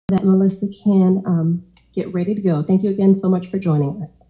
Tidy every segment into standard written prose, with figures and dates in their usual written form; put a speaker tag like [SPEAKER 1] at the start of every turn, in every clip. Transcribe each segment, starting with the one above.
[SPEAKER 1] that Melissa can get ready to go. Thank you again so much for joining us.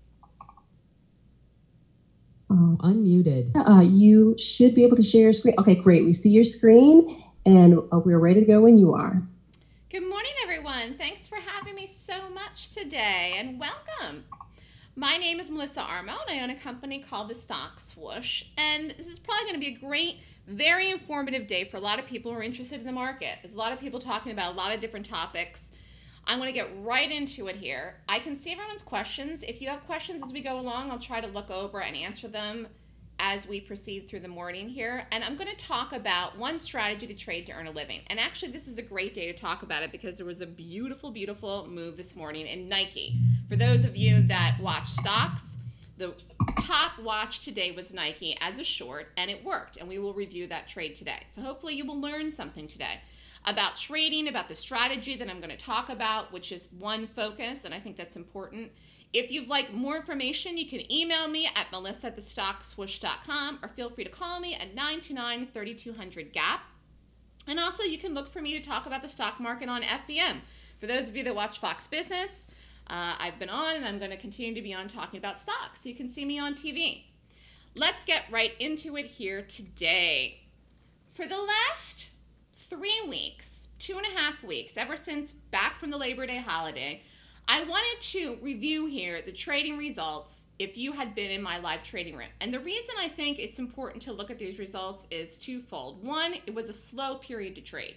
[SPEAKER 2] Unmuted.
[SPEAKER 1] You should be able to share your screen. Okay, great. We see your screen, and we're ready to go when you are.
[SPEAKER 3] Good morning, everyone. Thanks for having me so much today, and welcome. My name is Melissa Armo, and I own a company called The Stock Swoosh, and this is probably going to be a great, very informative day for a lot of people who are interested in the market. There's a lot of people talking about a lot of different topics. I'm going to get right into it here. I can see everyone's questions. If you have questions as we go along, I'll try to look over and answer them as we proceed through the morning here. And I'm going to talk about one strategy to trade to earn a living. And actually, this is a great day to talk about it because there was a beautiful, beautiful move this morning in Nike. For those of you that watch stocks, the top watch today was Nike as a short, and it worked. And we will review that trade today. So hopefully you will learn something today about trading, about the strategy that I'm going to talk about, which is one focus, and I think that's important. If you'd like more information, you can email me at melissa@thestockswoosh.com or feel free to call me at 929-3200-GAP. And also, you can look for me to talk about the stock market on FBM. For those of you that watch Fox Business, I've been on and I'm going to continue to be on talking about stocks. So you can see me on TV. Let's get right into it here today. For the last 3 weeks, 2.5 weeks, ever since back from the Labor Day holiday, I wanted to review here the trading results if you had been in my live trading room. And the reason I think it's important to look at these results is twofold. One, it was a slow period to trade.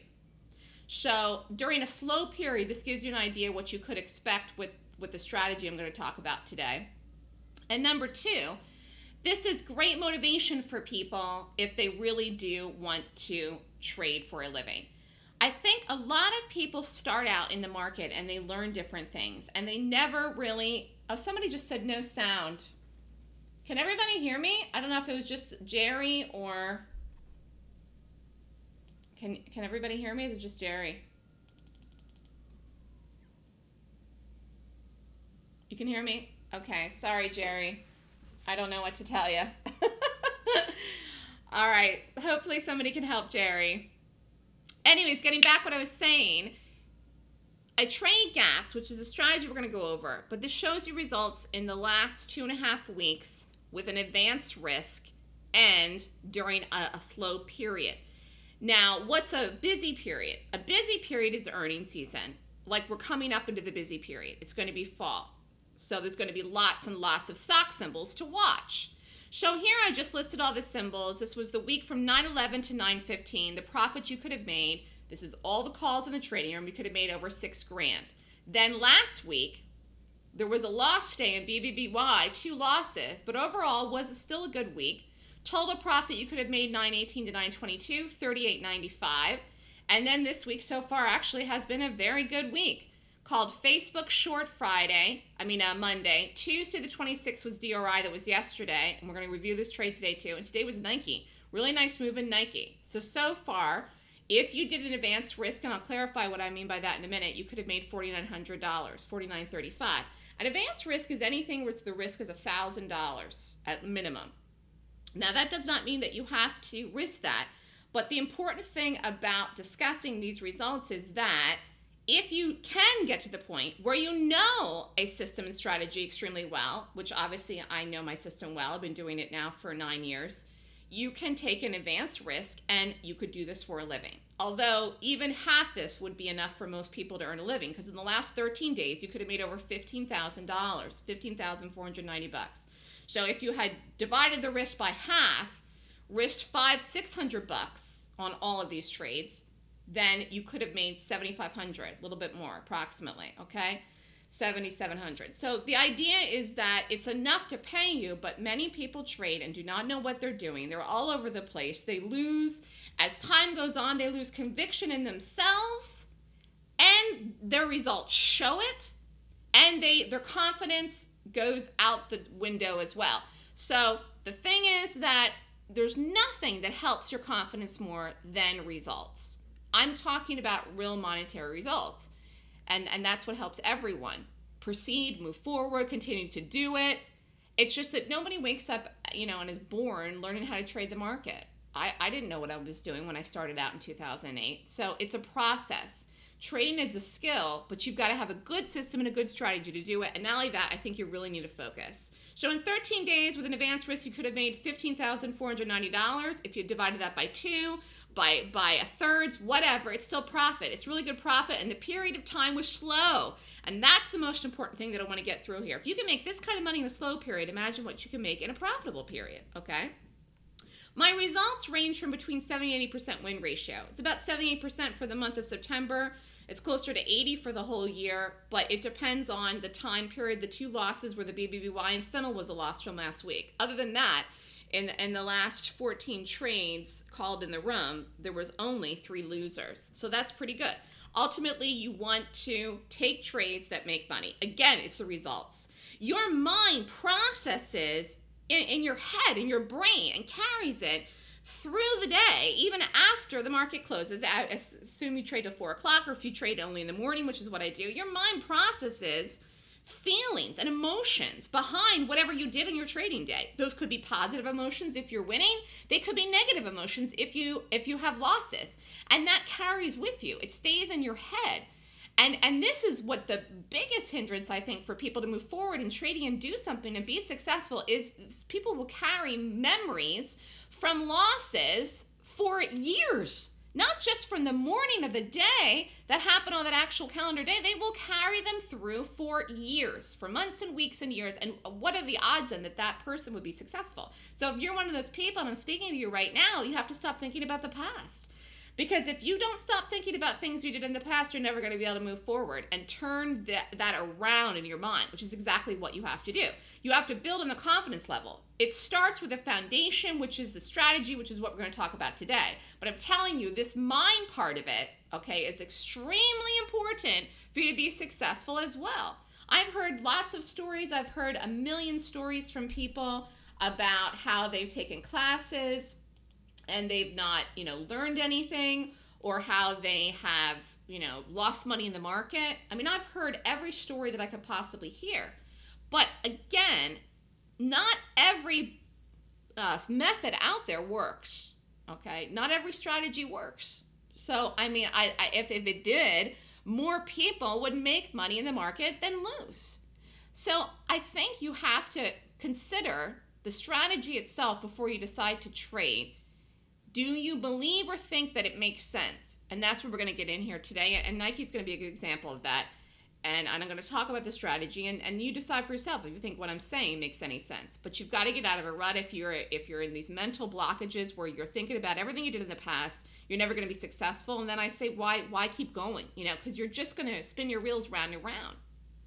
[SPEAKER 3] So during a slow period, this gives you an idea what you could expect with the strategy I'm going to talk about today. And number two, this is great motivation for people if they really do want to trade for a living. I think a lot of people start out in the market and they learn different things and they never really, oh, somebody just said no sound. Can everybody hear me? I don't know if it was just Jerry or, can everybody hear me? Is it just Jerry? You can hear me? Okay, sorry, Jerry. I don't know what to tell you. All right, hopefully somebody can help Jerry. Anyways, getting back what I was saying, I trade gaps, which is a strategy we're going to go over, but this shows you results in the last 2.5 weeks with an advanced risk and during a slow period. Now, what's a busy period? A busy period is earnings season. Like we're coming up into the busy period. It's going to be fall. So there's going to be lots and lots of stock symbols to watch. So here I just listed all the symbols. This was the week from 9/11 to 9/15. The profit you could have made. This is all the calls in the trading room. You could have made over $6 grand. Then last week, there was a loss day in BBBY, 2 losses, but overall was still a good week. Total profit you could have made 9/18 to 9/22, 38.95. And then this week so far actually has been a very good week, called Facebook Short Monday. Tuesday the 26th was DRI, that was yesterday, and we're going to review this trade today too. And today was Nike. Really nice move in Nike. So far, if you did an advanced risk, and I'll clarify what I mean by that in a minute, you could have made $4,900, $4,935. An advanced risk is anything where the risk is $1,000 at minimum. Now that does not mean that you have to risk that, but the important thing about discussing these results is that if you can get to the point where you know a system and strategy extremely well, which obviously I know my system well, I've been doing it now for 9 years, you can take an advanced risk and you could do this for a living. Although even half this would be enough for most people to earn a living, because in the last 13 days you could have made over $15,000, $15,490. So if you had divided the risk by half, risked $500-600 on all of these trades, then you could have made $7,500, a little bit more approximately, okay? $7,700. So the idea is that it's enough to pay you, but many people trade and do not know what they're doing. They're all over the place. They lose, as time goes on, they lose conviction in themselves, and their results show it, and their confidence goes out the window as well. So the thing is that there's nothing that helps your confidence more than results. I'm talking about real monetary results. And that's what helps everyone proceed, move forward, continue to do it. It's just that nobody wakes up, and is born learning how to trade the market. I didn't know what I was doing when I started out in 2008. So it's a process. Trading is a skill, but you've got to have a good system and a good strategy to do it. And not only that, I think you really need to focus. So in 13 days with an advanced risk, you could have made $15,490. If you divided that by 2, by a thirds, whatever, it's still profit. It's really good profit, and the period of time was slow. And that's the most important thing that I want to get through here. If you can make this kind of money in a slow period, imagine what you can make in a profitable period, okay? My results range from between 70 and 80% win ratio. It's about 78% for the month of September. It's closer to 80 for the whole year, but it depends on the time period. The 2 losses were the BBBY and Finel was a loss from last week. Other than that, in the last 14 trades called in the room, there was only 3 losers. So that's pretty good. Ultimately, you want to take trades that make money. Again, it's the results. Your mind processes in your head, in your brain, and carries it through the day, even after the market closes. Assume you trade till 4 o'clock, or if you trade only in the morning, which is what I do, your mind processes feelings and emotions behind whatever you did in your trading day. Those could be positive emotions if you're winning. They could be negative emotions if you have losses. And that carries with you. It stays in your head. And this is what the biggest hindrance, I think, for people to move forward in trading and do something and be successful is people will carry memories from losses for years. Not just from the morning of the day that happened on that actual calendar day. They will carry them through for years, for months and weeks and years. And what are the odds then that that person would be successful? So if you're one of those people, and I'm speaking to you right now, you have to stop thinking about the past. Because if you don't stop thinking about things you did in the past, you're never going to be able to move forward and turn that around in your mind, which is exactly what you have to do. You have to build on the confidence level. It starts with a foundation, which is the strategy, which is what we're going to talk about today. But I'm telling you, this mind part of it, okay, is extremely important for you to be successful as well. I've heard lots of stories. I've heard a million stories from people about how they've taken classes and they've not, learned anything, or how they have, lost money in the market. I mean, I've heard every story that I could possibly hear. But again, not every method out there works, okay? Not every strategy works. So, I mean, if it did, more people would make money in the market than lose. So I think you have to consider the strategy itself before you decide to trade. Do you believe or think that it makes sense? And that's what we're going to get in here today. And Nike's going to be a good example of that. And I'm going to talk about the strategy, and you decide for yourself if you think what I'm saying makes any sense. But you've got to get out of a rut if you're in these mental blockages where you're thinking about everything you did in the past. You're never going to be successful. And then I say, why keep going? Because you're just going to spin your wheels round and round.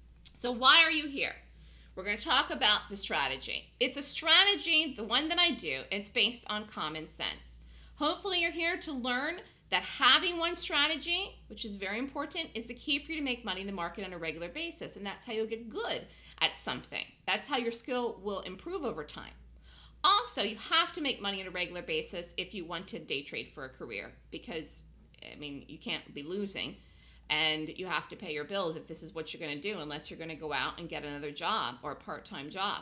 [SPEAKER 3] So why are you here? We're going to talk about the strategy. It's a strategy, the one that I do, it's based on common sense. Hopefully you're here to learn that having one strategy, which is very important, is the key for you to make money in the market on a regular basis. And that's how you'll get good at something. That's how your skill will improve over time. Also, you have to make money on a regular basis if you want to day trade for a career, because, I mean, you can't be losing, and you have to pay your bills if this is what you're going to do, unless you're going to go out and get another job or a part-time job.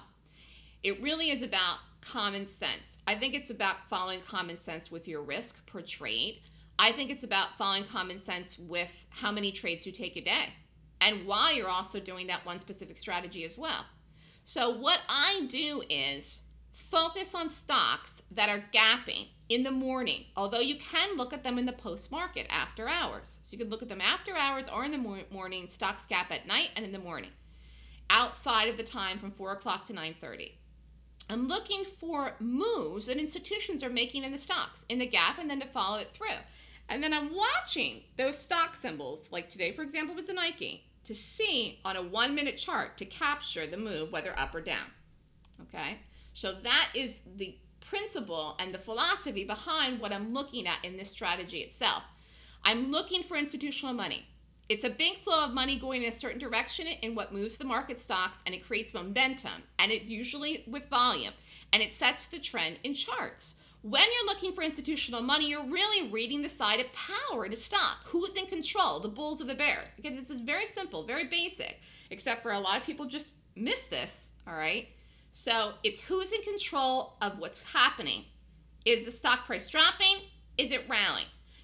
[SPEAKER 3] It really is about common sense. I think it's about following common sense with your risk per trade. I think it's about following common sense with how many trades you take a day, and why you're also doing that one specific strategy as well. So what I do is focus on stocks that are gapping in the morning, although you can look at them in the post-market after hours. So you can look at them after hours or in the morning. Stocks gap at night and in the morning, outside of the time from 4 o'clock to 9:30. I'm looking for moves that institutions are making in the stocks, in the gap, and then to follow it through. And then I'm watching those stock symbols, like today, for example, was the Nike, to see on a 1-minute chart to capture the move, whether up or down, okay? So that is the principle and the philosophy behind what I'm looking at in this strategy itself. I'm looking for institutional money. It's a big flow of money going in a certain direction in what moves the market stocks, and it creates momentum, and it's usually with volume, and it sets the trend in charts. When you're looking for institutional money, you're really reading the side of power in a stock. Who's in control, the bulls or the bears? Again, this is very simple, very basic, except for a lot of people just miss this, all right? So it's who's in control of what's happening. Is the stock price dropping? Is it rallying?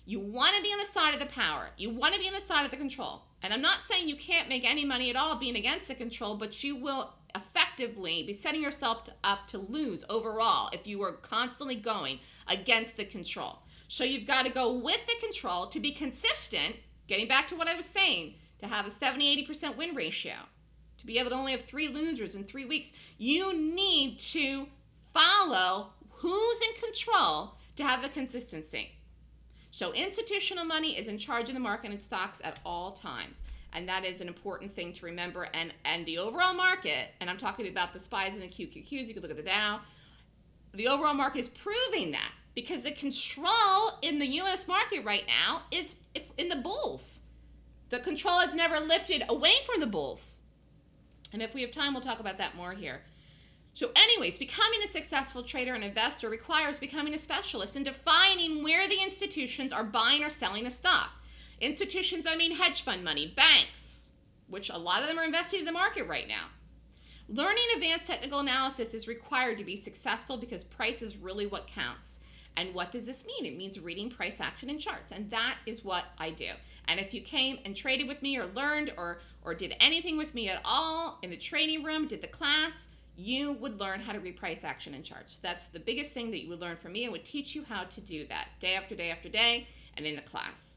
[SPEAKER 3] You want to be on the side of the power. You want to be on the side of the control. And I'm not saying you can't make any money at all being against the control, but you will effectively be setting yourself up to lose overall if you are constantly going against the control. So you've got to go with the control to be consistent, getting back to what I was saying, to have a 70-80% win ratio, to be able to only have 3 losers in 3 weeks. You need to follow who's in control to have the consistency. So institutional money is in charge of the market and stocks at all times. And that is an important thing to remember. And the overall market, and I'm talking about the SPYs and the QQQs, you can look at the Dow, the overall market is proving that, because the control in the U.S. market right now is in the bulls. The control has never lifted away from the bulls. And if we have time, we'll talk about that more here. So anyways, becoming a successful trader and investor requires becoming a specialist in defining where the institutions are buying or selling a stock. Institutions, I mean hedge fund money, banks, which a lot of them are investing in the market right now. Learning advanced technical analysis is required to be successful because price is really what counts. And what does this mean? It means reading price action in charts. And that is what I do. And if you came and traded with me or learned or did anything with me at all in the trading room, did the class, you would learn how to read price action in charts. That's the biggest thing that you would learn from me. I would teach you how to do that day after day after day and in the class.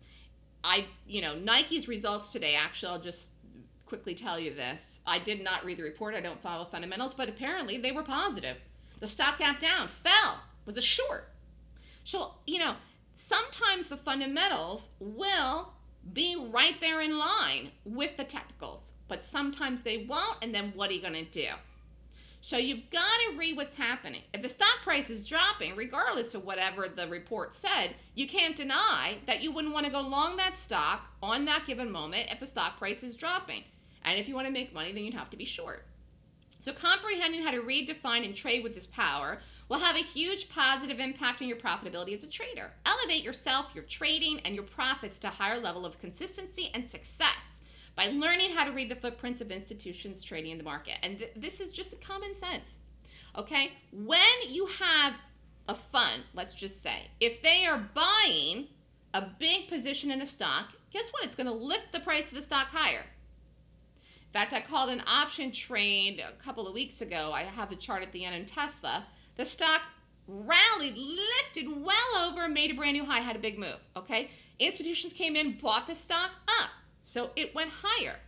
[SPEAKER 3] Nike's results today, actually, I'll just quickly tell you this. I did not read the report. I don't follow fundamentals, but apparently they were positive. The stock gap down, fell, was a short. So, sometimes the fundamentals will be right there in line with the technicals, but sometimes they won't, and then what are you going to do? So you've got to read what's happening. If the stock price is dropping, regardless of whatever the report said, you can't deny that you wouldn't want to go long that stock on that given moment if the stock price is dropping. And if you want to make money, then you'd have to be short. So comprehending how to read, define, and trade with this power will have a huge positive impact on your profitability as a trader. Elevate yourself, your trading, and your profits to a higher level of consistency and success by learning how to read the footprints of institutions trading in the market. And this is just common sense, okay? When you have a fund, let's just say, if they are buying a big position in a stock, guess what? It's going to lift the price of the stock higher. In fact, I called an option trade a couple of weeks ago. I have the chart at the end in Tesla. The stock rallied, lifted well over, made a brand new high, had a big move, okay? Institutions came in, bought the stock up. So it went higher.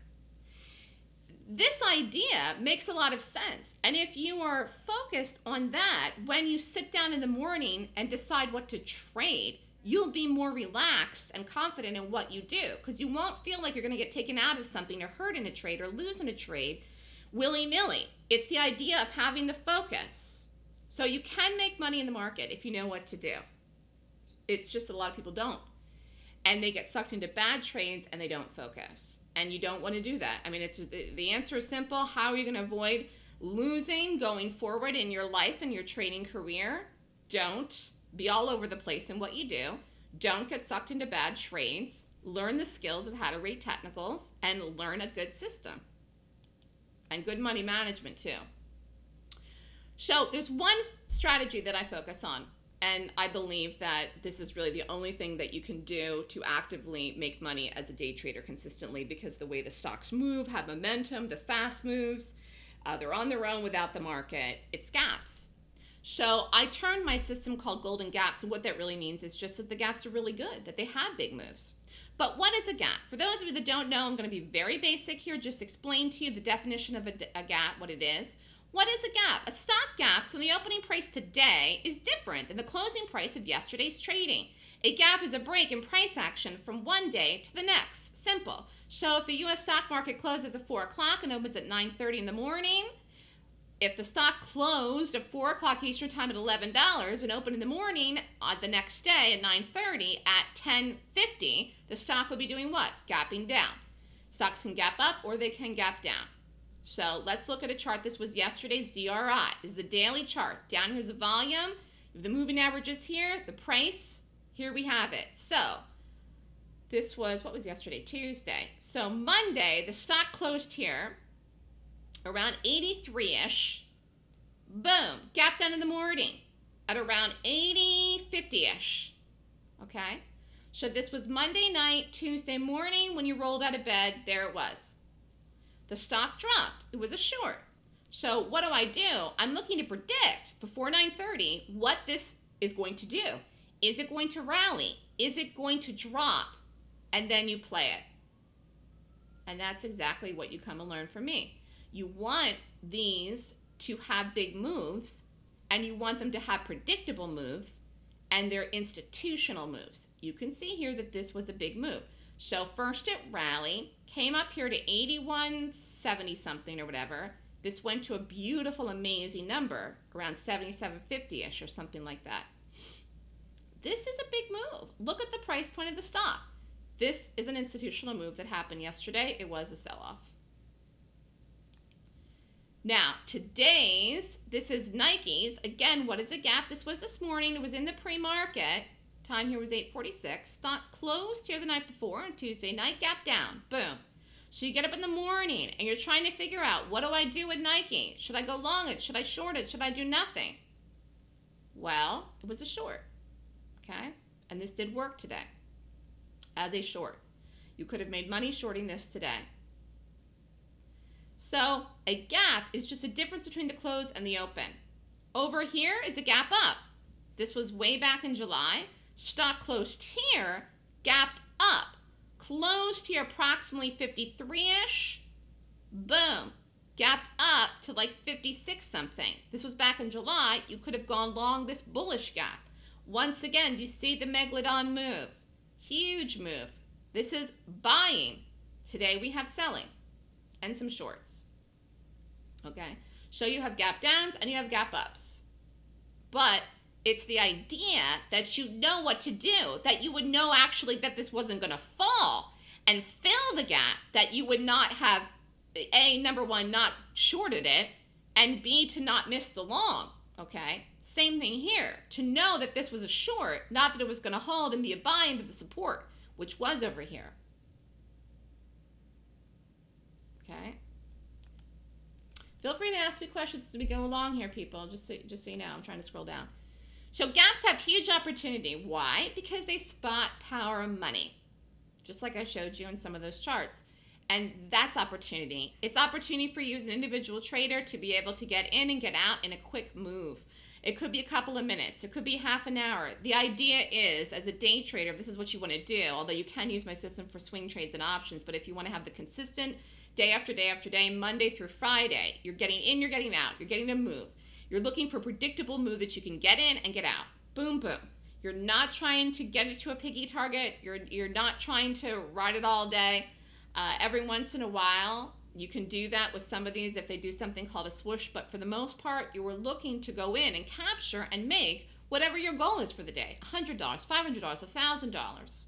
[SPEAKER 3] This idea makes a lot of sense. And if you are focused on that, when you sit down in the morning and decide what to trade, you'll be more relaxed and confident in what you do, because you won't feel like you're going to get taken out of something or hurt in a trade or lose in a trade willy-nilly. It's the idea of having the focus. So you can make money in the market if you know what to do. It's just that a lot of people don't. And they get sucked into bad trades and they don't focus. And you don't want to do that. I mean, the answer is simple. How are you going to avoid losing going forward in your life and your trading career? Don't be all over the place in what you do. Don't get sucked into bad trades. Learn the skills of how to read technicals and learn a good system. And good money management too. So there's one strategy that I focus on. And I believe that this is really the only thing that you can do to actively make money as a day trader consistently, because the way the stocks move, have momentum, the fast moves, they're on their own without the market. It's gaps. So I turned my system called Golden Gaps, and what that really means is just that the gaps are really good, that they have big moves. But what is a gap? For those of you that don't know, I'm going to be very basic here, just explain to you the definition of a gap, what it is. What is a gap? A stock gap, so the opening price today is different than the closing price of yesterday's trading. A gap is a break in price action from one day to the next. Simple. So if the U.S. stock market closes at 4 o'clock and opens at 9:30 in the morning, if the stock closed at 4 o'clock Eastern time at $11 and opened in the morning the next day at 9:30 at 10:50, the stock would be doing what? Gapping down. Stocks can gap up or they can gap down. So let's look at a chart. This was yesterday's DRI. This is a daily chart. Down here's the volume. The moving averages here, the price, here we have it. So this was, what was yesterday? Tuesday. So Monday, the stock closed here around 83-ish. Boom, gap down in the morning at around 50-ish. Okay? So this was Monday night, Tuesday morning, when you rolled out of bed, there it was. The stock dropped. It was a short. So what do? I'm looking to predict before 9:30 what this is going to do. Is it going to rally? Is it going to drop? And then you play it. And that's exactly what you come and learn from me. You want these to have big moves, and you want them to have predictable moves, and they're institutional moves. You can see here that this was a big move. So first it rallied, came up here to 81.70 something or whatever. This went to a beautiful, amazing number, around 77.50-ish or something like that. This is a big move. Look at the price point of the stock. This is an institutional move that happened yesterday. It was a sell-off. Now, this is Nike's. Again, what is a gap? This was this morning. It was in the pre-market. Time here was 8:46. Stock closed here the night before on Tuesday night. Gap down. Boom. So you get up in the morning and you're trying to figure out, what do I do with Nike? Should I go long it? Should I short it? Should I do nothing? Well, it was a short. Okay? And this did work today as a short. You could have made money shorting this today. So a gap is just a difference between the close and the open. Over here is a gap up. This was way back in July. Stock closed here, gapped up. Closed here approximately 53-ish. Boom. Gapped up to like 56 something. This was back in July. You could have gone long this bullish gap. Once again, you see the Megalodon move. Huge move. This is buying. Today we have selling and some shorts. Okay? So you have gap downs and you have gap ups. But it's the idea that you know what to do, that you would know actually that this wasn't going to fall and fill the gap, that you would not have, A, number one, not shorted it, and B, to not miss the long, okay? Same thing here, to know that this was a short, not that it was going to hold and be a buy into the support, which was over here. Okay? Feel free to ask me questions as we go along here, people, just so you know. I'm trying to scroll down. So gaps have huge opportunity. Why? Because they spot power of money, just like I showed you in some of those charts. And that's opportunity. It's opportunity for you as an individual trader to be able to get in and get out in a quick move. It could be a couple of minutes. It could be half an hour. The idea is, as a day trader, this is what you want to do, although you can use my system for swing trades and options, but if you want to have the consistent day after day after day, Monday through Friday, you're getting in, you're getting out, you're getting a move. You're looking for a predictable move that you can get in and get out. Boom, boom. You're not trying to get it to a piggy target. You're not trying to ride it all day. Every once in a while, you can do that with some of these if they do something called a swoosh. But for the most part, you are looking to go in and capture and make whatever your goal is for the day. $100, $500, $1,000.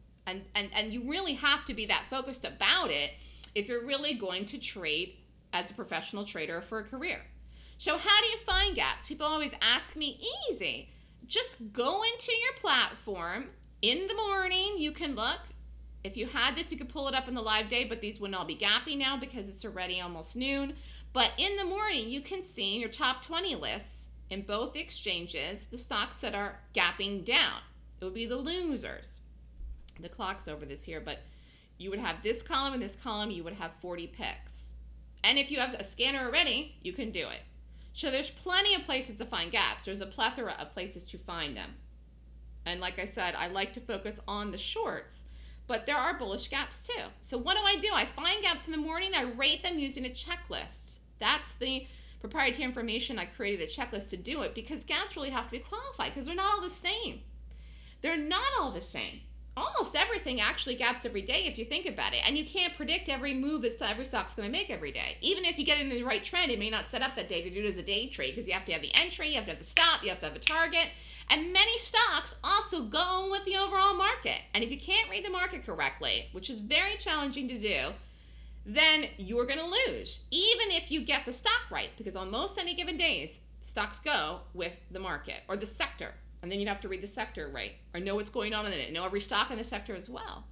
[SPEAKER 3] And you really have to be that focused about it if you're really going to trade as a professional trader for a career. So how do you find gaps? People always ask me, easy. Just go into your platform. In the morning, you can look. If you had this, you could pull it up in the live day, but these wouldn't all be gappy now because it's already almost noon. But in the morning, you can see in your top 20 lists in both the exchanges, the stocks that are gapping down. It would be the losers. The clock's over this here, but you would have this column and this column, you would have 40 picks. And if you have a scanner already, you can do it. So there's plenty of places to find gaps. There's a plethora of places to find them. And like I said, I like to focus on the shorts, but there are bullish gaps too. So what do? I find gaps in the morning. I rate them using a checklist. That's the proprietary information. I created a checklist to do it because gaps really have to be qualified because they're not all the same. They're not all the same. Almost everything actually gaps every day if you think about it. And you can't predict every move that every stock's going to make every day. Even if you get into the right trend, it may not set up that day to do it as a day trade because you have to have the entry, you have to have the stop, you have to have a target. And many stocks also go with the overall market. And if you can't read the market correctly, which is very challenging to do, then you're going to lose. Even if you get the stock right, because on most any given days, stocks go with the market or the sector. And then you'd have to read the sector right or know what's going on in it, know every stock in the sector as well.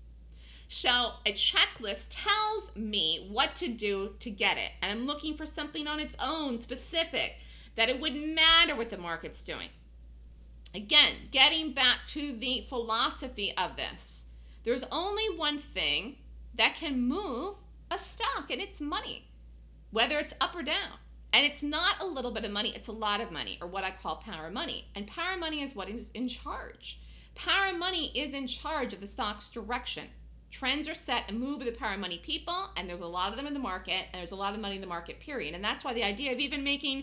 [SPEAKER 3] So a checklist tells me what to do to get it. And I'm looking for something on its own specific that it wouldn't matter what the market's doing. Again, getting back to the philosophy of this, there's only one thing that can move a stock, and it's money, whether it's up or down. And it's not a little bit of money, it's a lot of money, or what I call power money. And power money is what is in charge. Power money is in charge of the stock's direction. Trends are set and move by the power money people, and there's a lot of them in the market, and there's a lot of money in the market, period. And that's why the idea of even making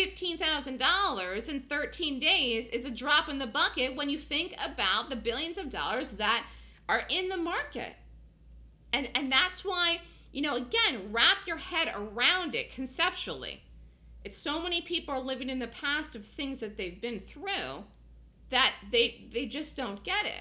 [SPEAKER 3] $15,000 in 13 days is a drop in the bucket when you think about the billions of dollars that are in the market. And that's why, you know, again, wrap your head around it conceptually. It's so many people are living in the past of things that they've been through that they just don't get it.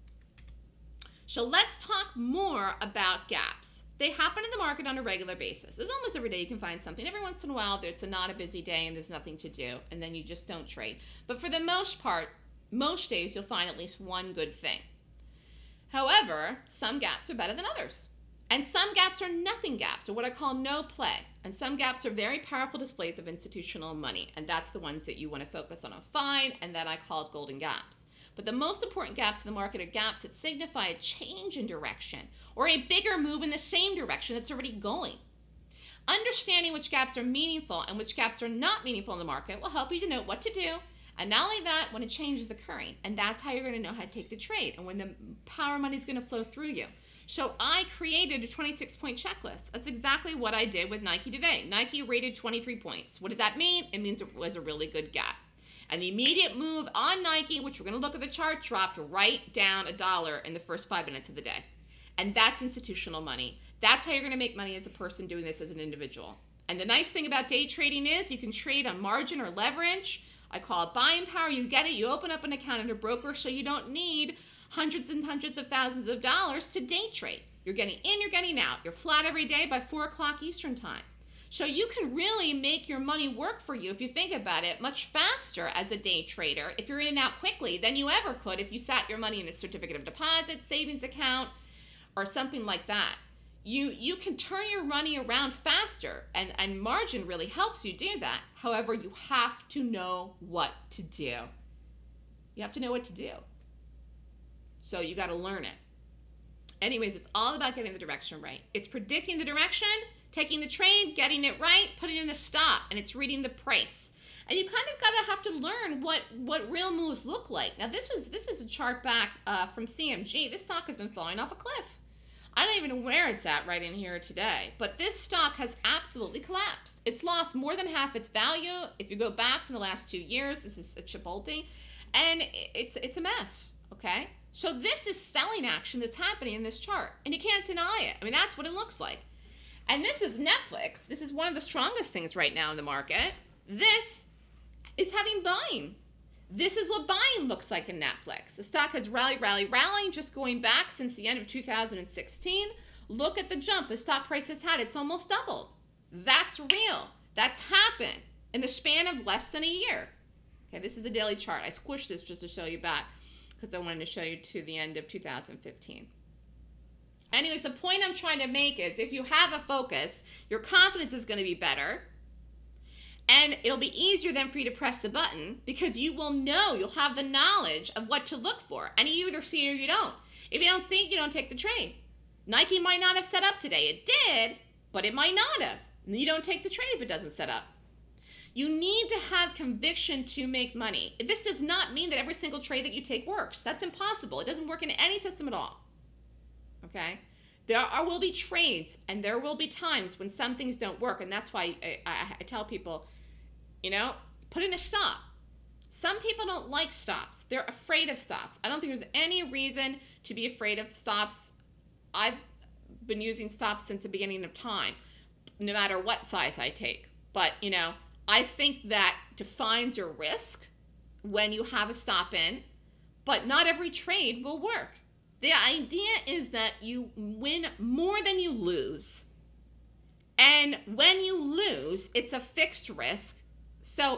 [SPEAKER 3] So let's talk more about gaps. They happen in the market on a regular basis. There's almost every day you can find something. Every once in a while, it's not a busy day and there's nothing to do, and then you just don't trade. But for the most part, most days you'll find at least one good thing. However, some gaps are better than others. And some gaps are nothing gaps, or what I call no play. And some gaps are very powerful displays of institutional money, and that's the ones that you want to focus on find, and that I call golden gaps. But the most important gaps in the market are gaps that signify a change in direction, or a bigger move in the same direction that's already going. Understanding which gaps are meaningful and which gaps are not meaningful in the market will help you to know what to do, and not only that, when a change is occurring. And that's how you're going to know how to take the trade, and when the power money is going to flow through you. So I created a 26-point checklist. That's exactly what I did with Nike today. Nike rated 23 points. What does that mean? It means it was a really good gap. And the immediate move on Nike, which we're going to look at the chart, dropped right down $1 in the first 5 minutes of the day. And that's institutional money. That's how you're going to make money as a person doing this as an individual. And the nice thing about day trading is you can trade on margin or leverage. I call it buying power. You get it. You open up an account at a broker, so you don't need hundreds and hundreds of thousands of dollars to day trade. You're getting in, you're getting out. You're flat every day by 4 o'clock Eastern time. So you can really make your money work for you, if you think about it, much faster as a day trader if you're in and out quickly than you ever could if you sat your money in a certificate of deposit, savings account, or something like that. You can turn your money around faster, and margin really helps you do that. However, you have to know what to do. You have to know what to do. So you got to learn it. Anyways, it's all about getting the direction right. It's predicting the direction, taking the trade, getting it right, putting in the stop, and it's reading the price. And you kind of got to have to learn what real moves look like. Now, this is a chart back from CMG. This stock has been falling off a cliff. I don't even know where it's at right in here today, but this stock has absolutely collapsed. It's lost more than half its value. If you go back from the last 2 years, this is a Chipotle, and it's a mess, okay? So this is selling action that's happening in this chart, and you can't deny it. I mean, that's what it looks like. And this is Netflix. This is one of the strongest things right now in the market. This is having buying. This is what buying looks like in Netflix. The stock has rallying, just going back since the end of 2016. Look at the jump the stock price has had. It's almost doubled. That's real. That's happened in the span of less than a year. Okay, this is a daily chart. I squished this just to show you back, because I wanted to show you to the end of 2015. Anyways, the point I'm trying to make is if you have a focus, your confidence is going to be better, and it'll be easier then for you to press the button, because you will know, you'll have the knowledge of what to look for, and you either see it or you don't. If you don't see it, you don't take the trade. Nike might not have set up today. It did, but it might not have. And you don't take the trade if it doesn't set up. You need to have conviction to make money. This does not mean that every single trade that you take works. That's impossible. It doesn't work in any system at all. Okay? There will be trades, and there will be times when some things don't work, and that's why I tell people, you know, put in a stop. Some people don't like stops. They're afraid of stops. I don't think there's any reason to be afraid of stops. I've been using stops since the beginning of time, no matter what size I take. But, you know, I think that defines your risk when you have a stop in, but not every trade will work. The idea is that you win more than you lose. And when you lose, it's a fixed risk. So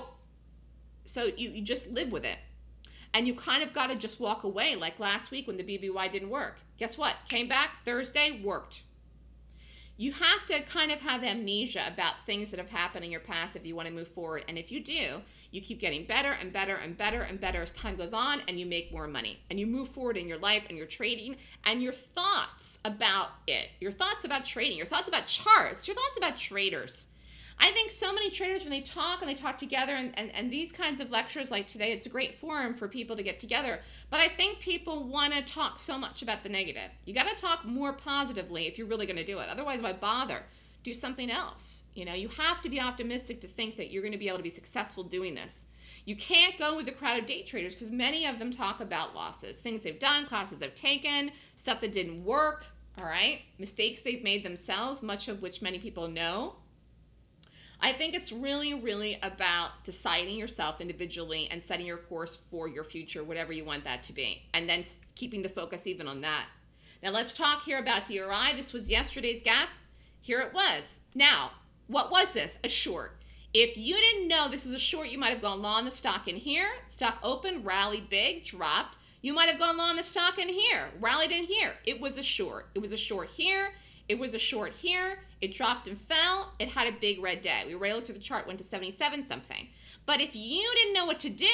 [SPEAKER 3] you just live with it. And you kind of got to just walk away, like last week when the BBY didn't work. Guess what? Came back Thursday, worked. You have to kind of have amnesia about things that have happened in your past if you want to move forward. And if you do, you keep getting better and better and better and better as time goes on, and you make more money. And you move forward in your life and your trading and your thoughts about it. Your thoughts about trading, your thoughts about charts, your thoughts about traders. I think so many traders, when they talk together, and these kinds of lectures like today, it's a great forum for people to get together. But I think people want to talk so much about the negative. You got to talk more positively if you're really going to do it. Otherwise, why bother? Do something else. You know, you have to be optimistic to think that you're going to be able to be successful doing this. You can't go with the crowd of day traders because many of them talk about losses, things they've done, classes they've taken, stuff that didn't work, all right? Mistakes they've made themselves, much of which many people know. I think it's really, really about deciding yourself individually and setting your course for your future, whatever you want that to be, and then keeping the focus even on that. Now let's talk here about DRI. This was yesterday's gap. Here it was. Now, what was this? A short. If you didn't know this was a short, you might have gone long the stock in here. Stock opened, rallied big, dropped. You might have gone long the stock in here, rallied in here. It was a short. It was a short here. It was a short here. It dropped and fell. It had a big red day. We were able to look at the chart, went to 77 something. But if you didn't know what to do,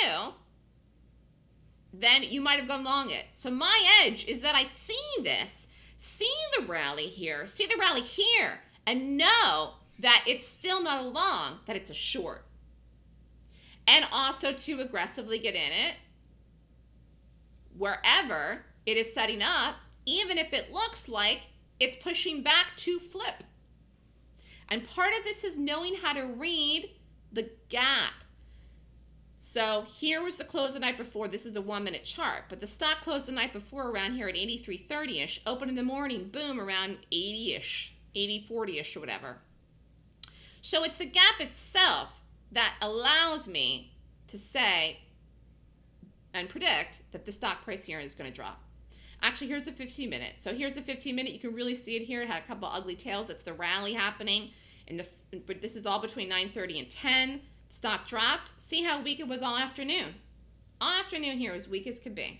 [SPEAKER 3] then you might have gone long it. So my edge is that I see this, see the rally here, see the rally here, and know that it's still not a long, that it's a short. And also to aggressively get in it wherever it is setting up, even if it looks like it's pushing back to flip. And part of this is knowing how to read the gap. So here was the close the night before. This is a 1 minute chart, but the stock closed the night before around here at 83.30-ish. Open in the morning, boom, around 80-ish, 80.40-ish or whatever. So it's the gap itself that allows me to say and predict that the stock price here is going to drop. Actually, here's the 15-minute. So here's the 15-minute. You can really see it here. It had a couple ugly tails. That's the rally happening. But this is all between 9:30 and 10. The stock dropped. See how weak it was all afternoon. All afternoon here was weak as could be.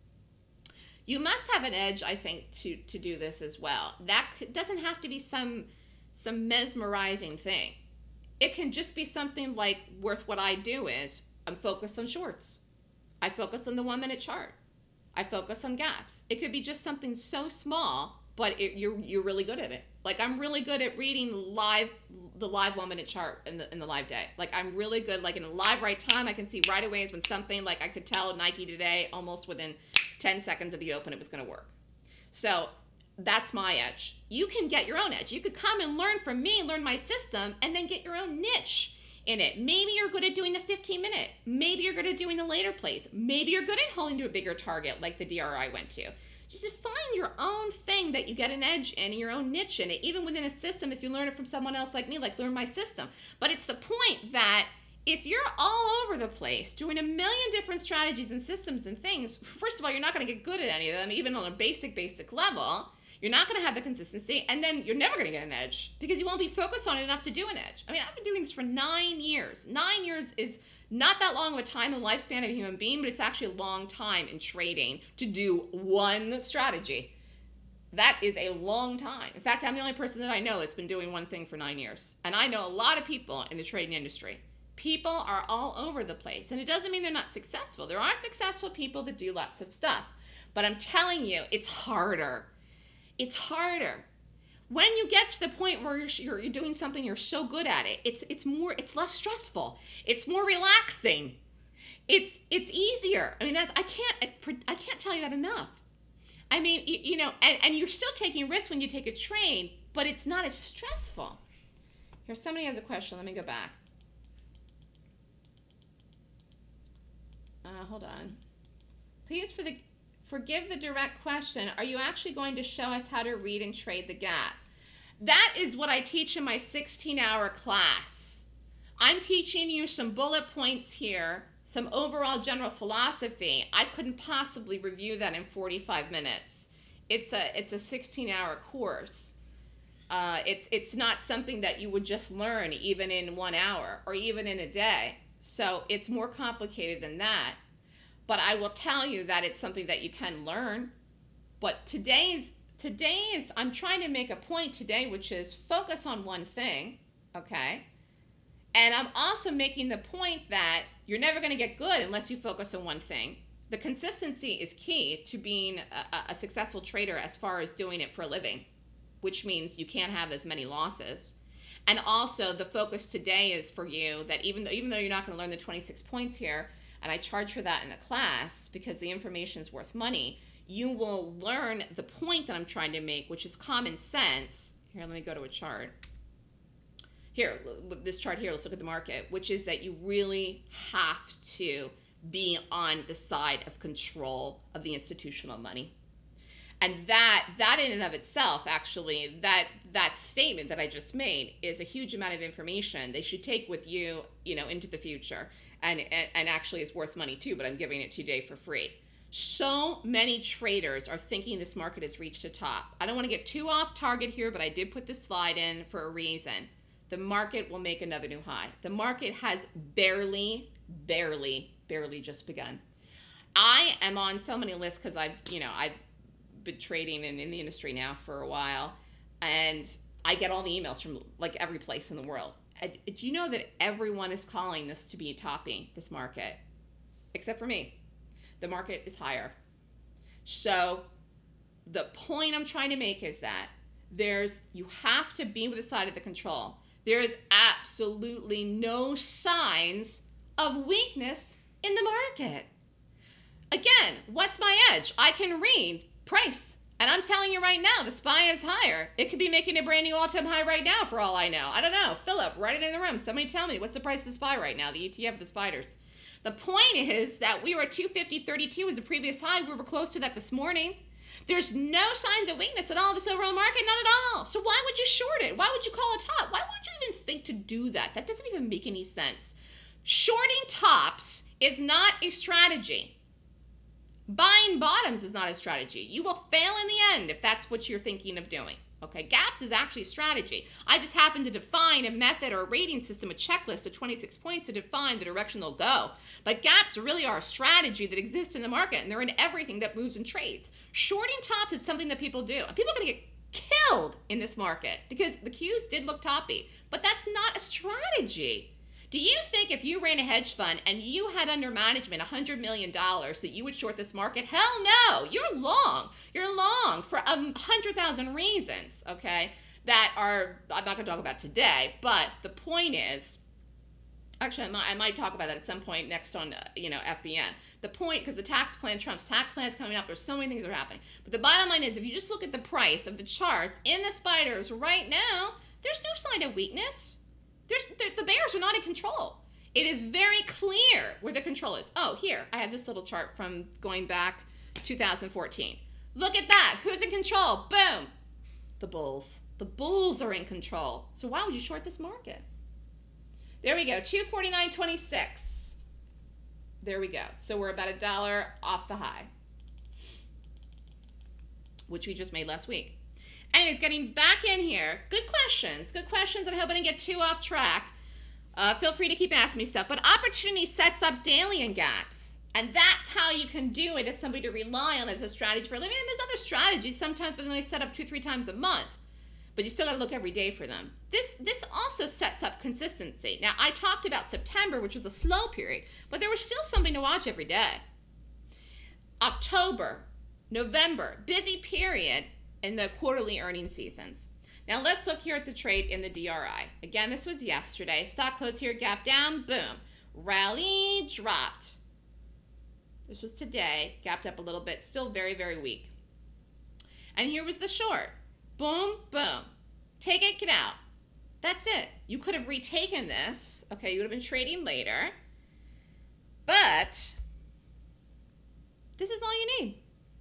[SPEAKER 3] You must have an edge, I think, to do this as well. That doesn't have to be some mesmerizing thing. It can just be something like worth what I do is I'm focused on shorts. I focus on the 1 minute chart. I focus on gaps. It could be just something so small, but you're really good at it. Like I'm really good at reading the live 1 minute chart in the live day. Like I'm really good, like in a live right time, I can see right away is when something, like I could tell Nike today almost within 10 seconds of the open it was going to work. So that's my edge. You can get your own edge. You could come and learn from me, learn my system, and then get your own niche in it. Maybe you're good at doing the 15-minute. Maybe you're good at doing the later plays. Maybe you're good at holding to a bigger target like the DRI went to. Just find your own thing that you get an edge in, your own niche in it, even within a system. If you learn it from someone else like me, like learn my system. But it's the point that if you're all over the place doing a million different strategies and systems and things, first of all, you're not going to get good at any of them, even on a basic level. You're not going to have the consistency, and then you're never going to get an edge because you won't be focused on it enough to do an edge. I mean, I've been doing this for 9 years. 9 years is not that long of a time in the lifespan of a human being, but it's actually a long time in trading to do one strategy. That is a long time. In fact, I'm the only person that I know that's been doing one thing for 9 years. And I know a lot of people in the trading industry. People are all over the place, and it doesn't mean they're not successful. There are successful people that do lots of stuff, but I'm telling you, it's harder. It's harder. When you get to the point where you're doing something, you're so good at it, it's less stressful. It's more relaxing. It's easier. I mean, I can't tell you that enough. I mean, you know, and you're still taking risks when you take a trade, but it's not as stressful. Here, somebody has a question. Let me go back. Hold on. Please forgive the direct question. Are you actually going to show us how to read and trade the gap? That is what I teach in my 16-hour class. I'm teaching you some bullet points here, some overall general philosophy. I couldn't possibly review that in 45 minutes. It's a 16-hour course. It's not something that you would just learn even in 1 hour or even in a day. So it's more complicated than that. But I will tell you that it's something that you can learn. But today's today is, I'm trying to make a point today, which is focus on one thing, okay? And I'm also making the point that you're never going to get good unless you focus on one thing. The consistency is key to being a successful trader as far as doing it for a living, which means you can't have as many losses. And also the focus today is for you that even though you're not going to learn the 26 points here, and I charge for that in a class because the information is worth money, you will learn the point that I'm trying to make, which is common sense. Here, let me go to a chart. Here, this chart here, let's look at the market, which is that you really have to be on the side of control of the institutional money. And that in and of itself, actually, that statement that I just made is a huge amount of information they should take with you, into the future. And actually is worth money too, but I'm giving it to you today for free. So many traders are thinking this market has reached a top. I don't want to get too off target here, but I did put this slide in for a reason. The market will make another new high. The market has barely just begun. I am on so many lists because I've been trading in the industry now for a while, and I get all the emails from like every place in the world. Do you know that everyone is calling this to be topping this market, except for me? The market is higher. So the point I'm trying to make is that you have to be with the side of the control. There is absolutely no signs of weakness in the market. Again, what's my edge? I can read price. And I'm telling you right now, the SPY is higher. It could be making a brand new all-time high right now for all I know. I don't know. Philip, write it in the room. Somebody tell me, what's the price of the SPY right now, the ETF of the spiders? The point is that we were at 250.32 was the previous high. We were close to that this morning. There's no signs of weakness at all in this overall market, not at all. So why would you short it? Why would you call it top? Why would you even think to do that? That doesn't even make any sense. Shorting tops is not a strategy. Buying bottoms is not a strategy. You will fail in the end if that's what you're thinking of doing. Okay, gaps is actually a strategy. I just happen to define a method or a rating system, a checklist of 26 points to define the direction they'll go. But gaps really are a strategy that exists in the market, and they're in everything that moves and trades. Shorting tops is something that people do. And people are going to get killed in this market because the Qs did look toppy. But that's not a strategy. Do you think if you ran a hedge fund and you had under management $100 million that you would short this market? Hell no, you're long. You're long for 100,000 reasons, okay, that are, I'm not going to talk about today, but the point is, actually I might talk about that at some point next on, FBN. The point, because the tax plan, Trump's tax plan is coming up, there's so many things that are happening. But the bottom line is, if you just look at the price of the charts in the spiders right now, there's no sign of weakness. The bears are not in control. It is very clear where the control is. Oh, here, I have this little chart from going back 2014. Look at that. Who's in control? Boom. The bulls. The bulls are in control. So why would you short this market? There we go, 249.26. There we go. So we're about $1 off the high, which we just made last week. Anyways, getting back in here. Good questions. Good questions, and I hope I didn't get too off track. Feel free to keep asking me stuff. But opportunity sets up daily in gaps. And that's how you can do it as somebody to rely on as a strategy for a living. And there's other strategies sometimes, but then they set up 2-3 times a month. But you still got to look every day for them. This also sets up consistency. Now, I talked about September, which was a slow period, but there was still something to watch every day. October, November, busy period in the quarterly earnings seasons. Now let's look here at the trade in the DRI. Again, this was yesterday. Stock closed here, gap down, boom. Rally, dropped. This was today, gapped up a little bit, still very, very weak. And here was the short. Boom, boom. Take it, get out. That's it. You could have retaken this. Okay, you would have been trading later. But this is all you need.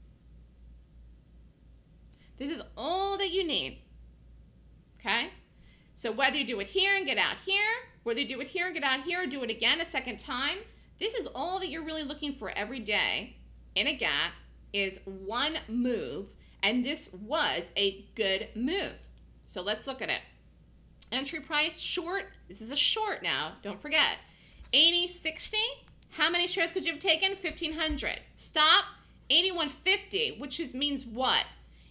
[SPEAKER 3] This is all that you need, okay? So whether you do it here and get out here, whether you do it here and get out here, or do it again a second time, this is all that you're really looking for every day in a gap is one move, and this was a good move. So let's look at it. Entry price, short, this is a short now, don't forget. 80.60, how many shares could you have taken? 1,500. Stop, 81.50, which means what?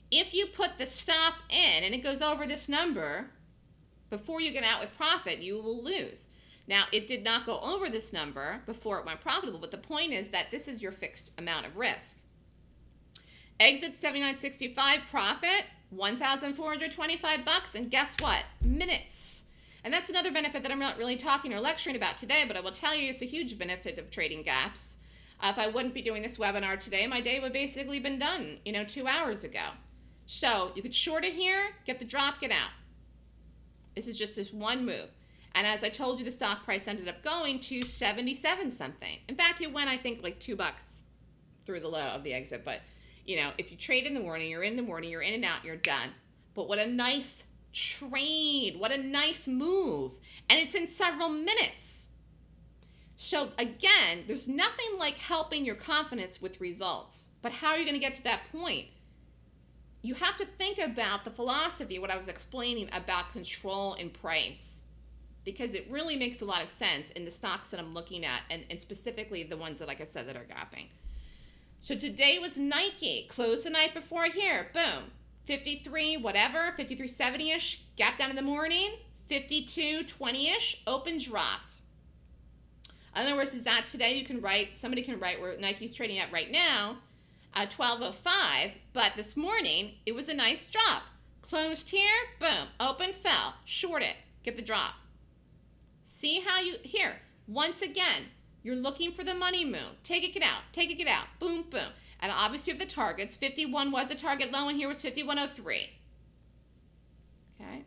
[SPEAKER 3] If you put the stop in and it goes over this number, before you get out with profit, you will lose. Now, it did not go over this number before it went profitable, but the point is that this is your fixed amount of risk. Exit 79.65, profit $1,425, and guess what? Minutes. And that's another benefit that I'm not really talking or lecturing about today, but I will tell you it's a huge benefit of trading gaps. If I wouldn't be doing this webinar today, my day would basically been done, 2 hours ago. So you could short it here, get the drop, get out. This is just this one move. And as I told you, the stock price ended up going to 77 something. In fact, it went, I think, like $2 through the low of the exit. But, if you trade in the morning, you're in and out, you're done. But what a nice trade. What a nice move. And it's in several minutes. So again, there's nothing like helping your confidence with results. But how are you going to get to that point? You have to think about the philosophy, what I was explaining about control and price. Because it really makes a lot of sense in the stocks that I'm looking at, and specifically the ones that, like I said, that are gapping. So today was Nike. Closed the night before here. Boom. 53, whatever, 53.70-ish. Gap down in the morning. 52.20-ish. Open, dropped. In other words, is that today you can write, somebody can write where Nike's trading at right now, 12.05. But this morning, it was a nice drop. Closed here. Boom. Open, fell. Short it. Get the drop. See how here, once again, you're looking for the money move. Take it, get out. Take it, get out. Boom, boom. And obviously you have the targets. 51 was a target low, and here was 51.03. Okay.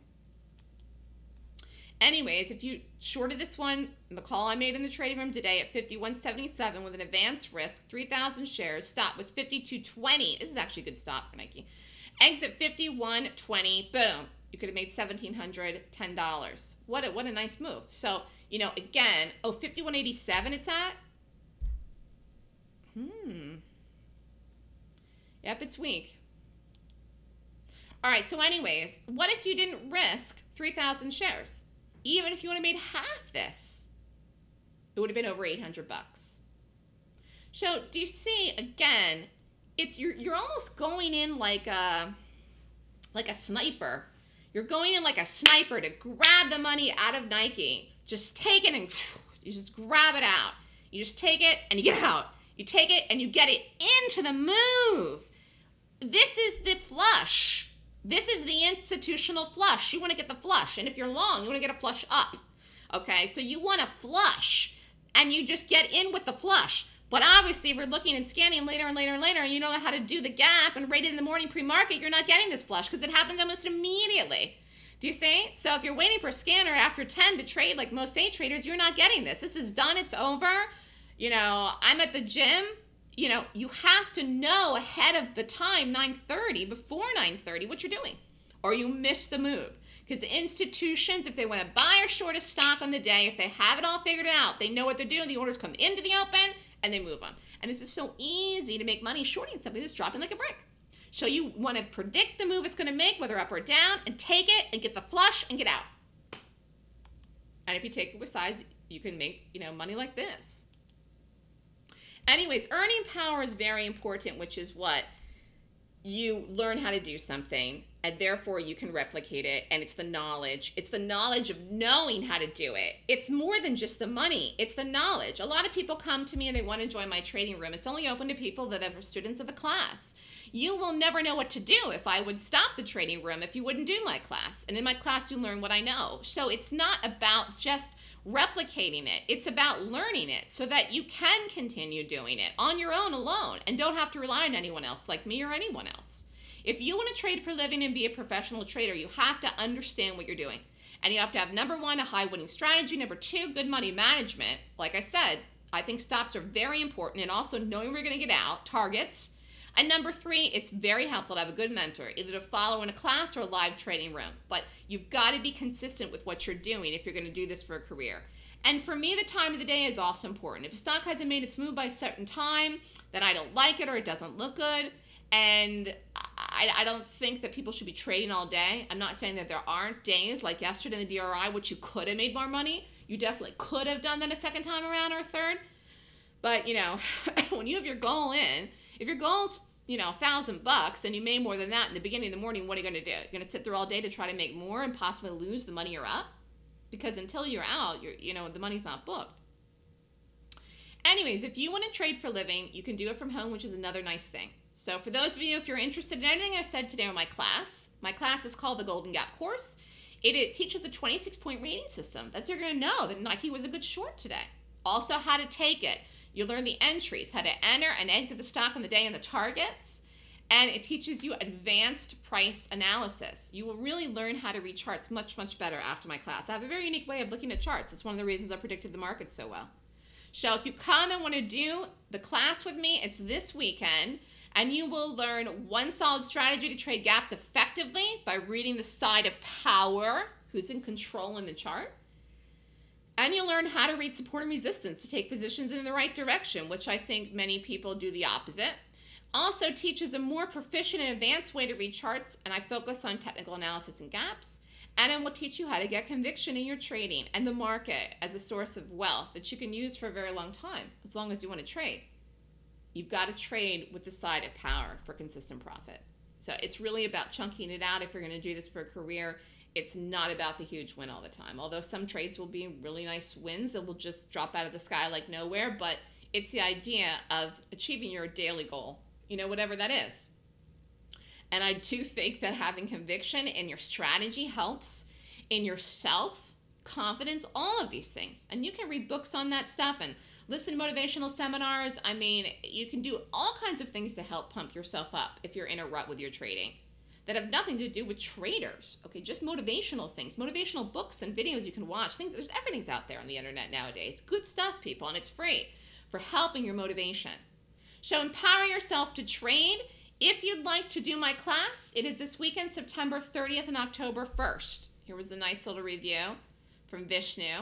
[SPEAKER 3] Anyways, if you shorted this one, the call I made in the trading room today at 51.77 with an advanced risk, 3,000 shares, stop was 52.20. This is actually a good stop for Nike. Exit 51.20, boom. You could have made $1,710. What a nice move. So, again, 51.87 it's at. Yep, it's weak. All right, so anyways, what if you didn't risk 3,000 shares? Even if you would have made half this, it would have been over 800 bucks. So, do you see, again, it's you're almost going in like a sniper. You're going in like a sniper to grab the money out of Nike. Just take it and you just grab it out. You just take it and you get out. You take it and you get it into the move. This is the flush. This is the institutional flush. You want to get the flush. And if you're long, you want to get a flush up. Okay, so you want to flush and you just get in with the flush. But obviously, if you're looking and scanning later and later and later, and you don't know how to do the gap and rate it in the morning pre-market, you're not getting this flush because it happens almost immediately. Do you see? So if you're waiting for a scanner after 10 to trade like most day traders, you're not getting this. This is done. It's over. I'm at the gym. You have to know ahead of the time, 9:30, before 9:30, what you're doing. Or you miss the move. Because institutions, if they want to buy or short a stock on the day, if they have it all figured out, they know what they're doing. The orders come into the open, and they move them. And this is so easy to make money shorting something that's dropping like a brick. So you want to predict the move it's going to make, whether up or down, and take it and get the flush and get out. And if you take it with size, you can make, money like this. Anyways, earning power is very important, which is what you learn how to do something, and therefore you can replicate it, and it's the knowledge. It's the knowledge of knowing how to do it. It's more than just the money. It's the knowledge. A lot of people come to me and they want to join my trading room. It's only open to people that are students of the class. You will never know what to do if I would stop the trading room if you wouldn't do my class. And in my class, you learn what I know. So it's not about just replicating it. It's about learning it so that you can continue doing it on your own alone and don't have to rely on anyone else like me or anyone else. If you want to trade for a living and be a professional trader, you have to understand what you're doing. And you have to have, number one, a high winning strategy. Number two, good money management. Like I said, I think stops are very important, and also knowing where you're going to get out, targets. And number three, it's very helpful to have a good mentor, either to follow in a class or a live trading room. But you've got to be consistent with what you're doing if you're going to do this for a career. And for me, the time of the day is also important. If a stock hasn't made its move by a certain time, then I don't like it or it doesn't look good. And I don't think that people should be trading all day. I'm not saying that there aren't days like yesterday in the DRI, which you could have made more money. You definitely could have done that a second time around or a third. But, when you have your goal in, if your goal is $1,000 and you made more than that in the beginning of the morning, what are you going to do? You're going to sit there all day to try to make more and possibly lose the money you're up? Because until you're out, the money's not booked. Anyways, if you want to trade for a living, you can do it from home, which is another nice thing. So for those of you, if you're interested in anything I said today on my class is called the Golden Gap Course. It teaches a 26-point rating system. That's you're going to know that Nike was a good short today. Also how to take it. You learn the entries, how to enter and exit the stock on the day and the targets. And it teaches you advanced price analysis. You will really learn how to read charts much, much better after my class. I have a very unique way of looking at charts. It's one of the reasons I predicted the market so well. So if you come and want to do the class with me, it's this weekend, and you will learn one solid strategy to trade gaps effectively by reading the side of power, who's in control in the chart. And you'll learn how to read support and resistance to take positions in the right direction, which I think many people do the opposite. Also teaches a more proficient and advanced way to read charts, and I focus on technical analysis and gaps. And then we'll teach you how to get conviction in your trading and the market as a source of wealth that you can use for a very long time, as long as you want to trade. You've got to trade with the side of power for consistent profit. So it's really about chunking it out if you're going to do this for a career. It's not about the huge win all the time. Although some trades will be really nice wins that will just drop out of the sky like nowhere, but it's the idea of achieving your daily goal, whatever that is. And I do think that having conviction in your strategy helps, in your self-confidence, all of these things. And you can read books on that stuff and listen to motivational seminars. I mean, you can do all kinds of things to help pump yourself up if you're in a rut with your trading that have nothing to do with traders. Okay, just motivational things, motivational books and videos you can watch. Everything's out there on the internet nowadays. Good stuff, people, and it's free for helping your motivation. So empower yourself to trade. If you'd like to do my class, it is this weekend, September 30th and October 1st. Here was a nice little review from Vishnu.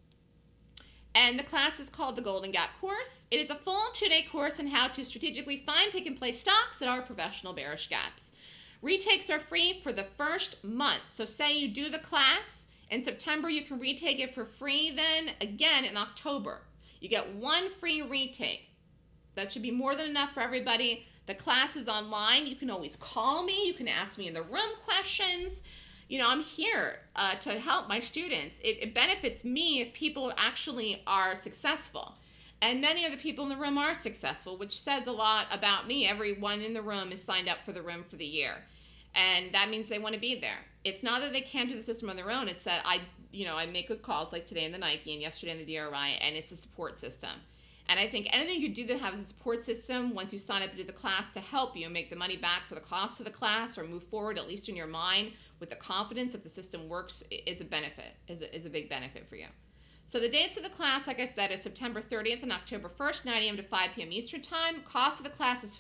[SPEAKER 3] And the class is called the Golden Gap Course. It is a full 2-day course on how to strategically find, pick, and play stocks that are professional bearish gaps. Retakes are free for the first month. So say you do the class in September, you can retake it for free then again in October. You get one free retake. That should be more than enough for everybody. The class is online. You can always call me. You can ask me in the room questions. I'm here to help my students. It benefits me if people actually are successful. And many of the people in the room are successful, which says a lot about me. Everyone in the room is signed up for the room for the year. And that means they want to be there. It's not that they can't do the system on their own. It's that I make good calls like today in the Nike and yesterday in the DRI, and it's a support system. And I think anything you do that has a support system once you sign up to do the class to help you make the money back for the cost of the class or move forward, at least in your mind, with the confidence that the system works is a benefit, is a big benefit for you. So the dates of the class, like I said, is September 30th and October 1st, 9 a.m. to 5 p.m. Eastern Time. Cost of the class is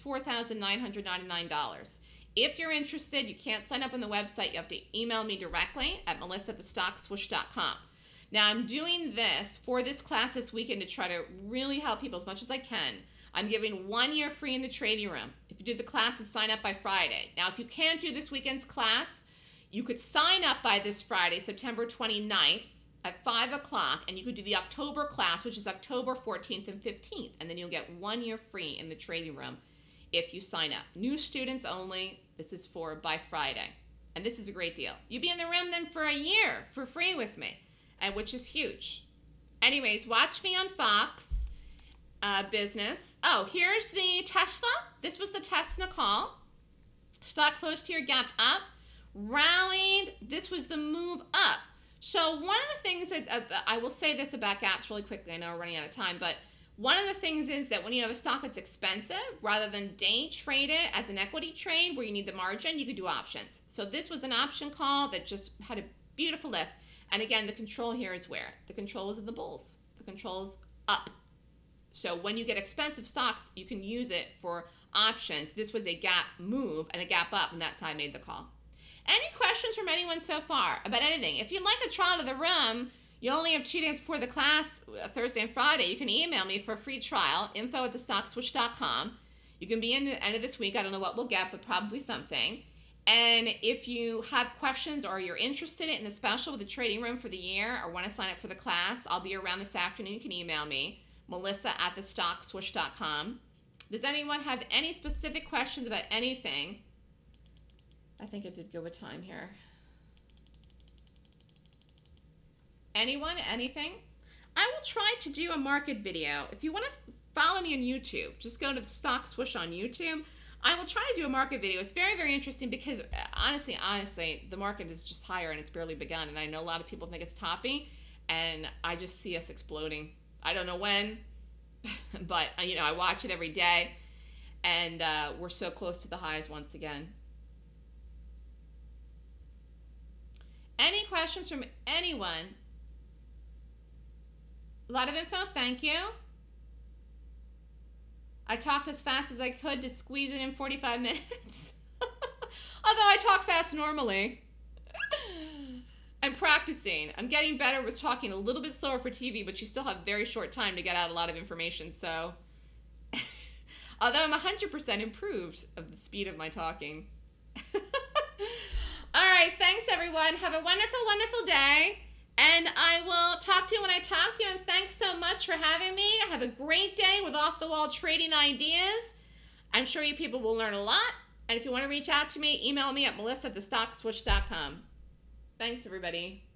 [SPEAKER 3] $4,999. If you're interested, you can't sign up on the website. You have to email me directly at melissa@thestockswoosh.com. Now, I'm doing this for this class this weekend to try to really help people as much as I can. I'm giving 1 year free in the trading room. If you do the class and sign up by Friday. Now, if you can't do this weekend's class, you could sign up by this Friday, September 29th at 5 o'clock, and you could do the October class, which is October 14th and 15th, and then you'll get 1 year free in the trading room if you sign up. New students only. This is for by Friday, and this is a great deal. You'll be in the room then for a year for free with me. And which is huge. Anyways, watch me on Fox Business. Oh, here's the Tesla. This was the Tesla call. Stock closed here, gapped up, rallied. This was the move up. So one of the things that I will say this about gaps really quickly. I know we're running out of time, but one of the things is that when you have a stock that's expensive, rather than day trade it as an equity trade where you need the margin, you could do options. So this was an option call that just had a beautiful lift. And again, the control here is where? The control is in the bulls. The control is up. So when you get expensive stocks, you can use it for options. This was a gap move and a gap up, and that's how I made the call. Any questions from anyone so far about anything? If you'd like a trial of the room, you only have 2 days before the class, Thursday and Friday. You can email me for a free trial, info@thestockswoosh.com. You can be in the end of this week. I don't know what we'll get, but probably something. And if you have questions or you're interested in the special with the trading room for the year or want to sign up for the class, I'll be around this afternoon. You can email me, melissa@thestockswoosh.com. Does anyone have any specific questions about anything? I think I did go with time here. Anyone? Anything? I will try to do a market video. If you want to follow me on YouTube, just go to the Stock Swoosh on YouTube. I will try to do a market video. It's very, very interesting because honestly, the market is just higher and it's barely begun. And I know a lot of people think it's toppy, and I just see us exploding. I don't know when, but you know, I watch it every day, and we're so close to the highs once again. Any questions from anyone? A lot of info, thank you. I talked as fast as I could to squeeze it in 45 minutes. Although I talk fast normally. I'm practicing. I'm getting better with talking a little bit slower for TV, but you still have very short time to get out a lot of information, so. Although I'm 100% improved of the speed of my talking. All right, thanks everyone. Have a wonderful, wonderful day. And I will talk to you when I talk to you. And thanks so much for having me. Have a great day with off-the-wall trading ideas. I'm sure you people will learn a lot. And if you want to reach out to me, email me at melissa@thestockswoosh.com. Thanks, everybody.